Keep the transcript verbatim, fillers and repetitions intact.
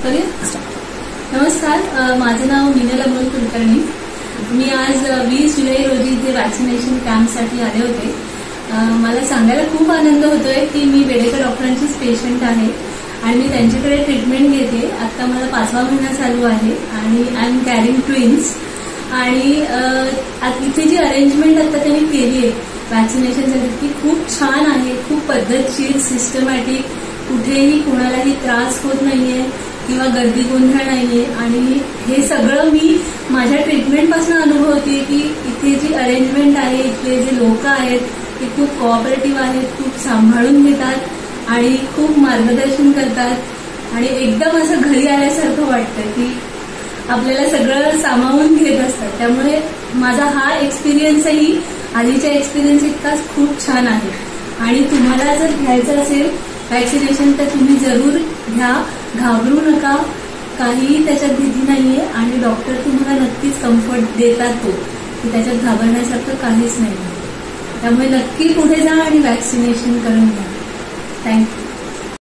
करूया. नमस्कार, माझं नाव मीनल अमोल कुलकर्णी. मी आज वीस जुलै रोजी इथे वॅक्सिनेशन कॅम्पसाठी आले होते. मला सांगायला खूप आनंद होतोय की मी बेडेकर डॉक्टरांचीच पेशंट आहे आणि मी त्यांच्याकडे ट्रीटमेंट घेते. आता मला पाचवा महिना चालू आहे आणि आय एम कॅरिंग ट्विन्स. आणि इथे जी अरेंजमेंट आता त्यांनी केली आहे वॅक्सिनेशनसाठी ती खूप छान आहे, खूप पद्धतशीर, सिस्टमॅटिक. कुठेही कोणालाही त्रास होत नाहीये किंवा गर्दी गोंधळ नाहीये. आणि हे सगळं मी माझ्या ट्रीटमेंटपासून अनुभवते की इथे जी अरेंजमेंट आहे, इथले जे लोक आहेत ते खूप कोऑपरेटिव्ह आहेत, खूप सांभाळून घेतात आणि खूप मार्गदर्शन करतात आणि एकदम असं घरी आल्यासारखं वाटतं की आपल्याला सगळं सामावून घेत असतात. त्यामुळे माझा हा एक्सपिरियन्सही आधीच्या एक्सपिरियन्स इतकाच खूप छान आहे. आणि तुम्हाला जर घ्यायचं असेल वॅक्सिनेशन तर तुम्ही जरूर घ्या, घाबरू नका, काहीही त्याच्यात भीती नाहीये आणि डॉक्टर तुम्हाला नक्कीच कम्फर्ट देतात तो की त्याच्यात घाबरण्यासारखं काहीच नाही. त्यामुळे नक्की पुढे जा आणि वॅक्सिनेशन करून घ्या. थँक्यू.